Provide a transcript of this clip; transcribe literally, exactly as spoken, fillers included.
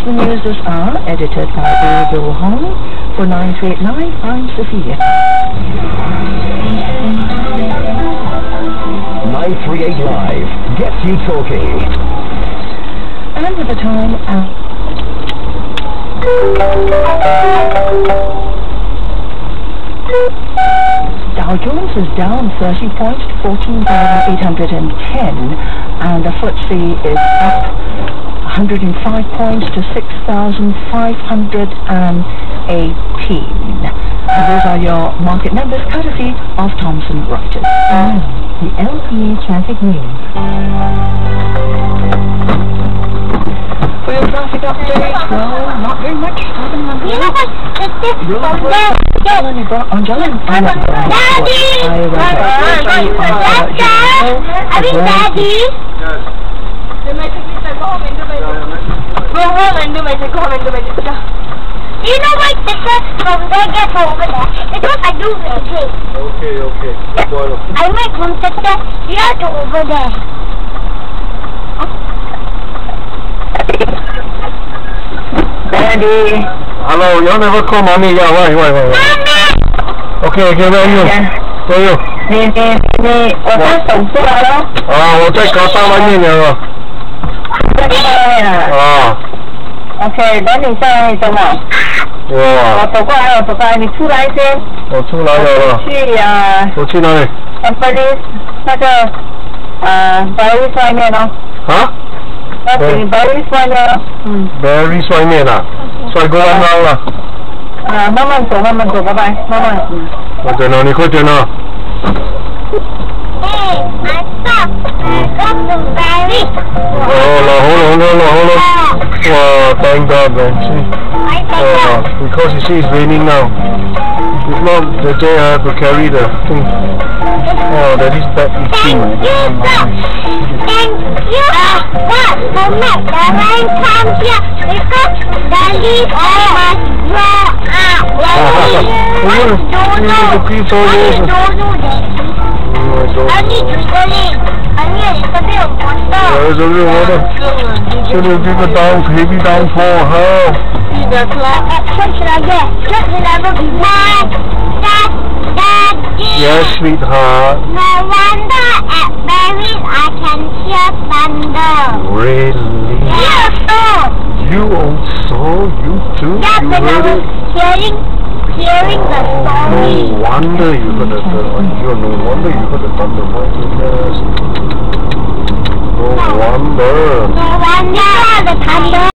The news are edited by Bill Hong. For nine three eight nine, I'm Sophia. nine three eight Live gets you talking. And at the time, uh, Dow Jones is down thirty points to fourteen thousand eight hundred ten, and the F T S E is up one hundred five points to six thousand five hundred eighteen. And those are your market numbers courtesy of Thomson Reuters. And the L P A traffic news. For your traffic update, well, not very much happening on the You know road. what? It's this Road from work there. on Jalan, on Jalan. Daddy! Daddy! I mean, Daddy! Go home and do my Go home and do my Go home and do my You know my sister from there gets over there. It's what I do every day. Okay, okay. Bueno. I make from sister here to over there. Daddy. Hello, you never call mommy. Yeah, why, why, why, why? Mommy! Okay, okay, where are you? Where are you? 你你你，我在手过来咯。 啊，我在高大外面了。 在外面啊。 啊。 OK， 等你在等我。我哇。 走过来，我走过来，你出来先。 我出来了。 去啊。 我去哪里？ Company 那个呃 Barry 外面咯。 啊？ 那请 Barry 外面咯。嗯。 Barry 外面啊，帅哥刚刚了。 啊，慢慢走，慢慢走，拜拜，慢慢。嗯。 快点啊，你快点啊。 Hey, I stop. I got to Barry. 哦，老喉咙了，老喉咙。哇 ，thank God, man. See, I think uh, because you see it's raining now. If not, the day I have to carry the thing. Oh, that is bad itching. Thank you, sir. Thank you. But the next the rain comes here because the leaves must grow out. When you don't know, when you don't know that. I need to study. I need to study of water. There's a real water. So there's people down, heavy downpour. How? What action should I get? Just remember be mad. Dad, Daddy. Yes, sweetheart. No wonder at Barry's I can hear thunder. Really? Yes, sir. You also, you too? That's You when I heard was it? hearing, hearing the story. No wonder you heard the thunder. No wonder you heard the thunder. My goodness. No wonder. No wonder the thunder.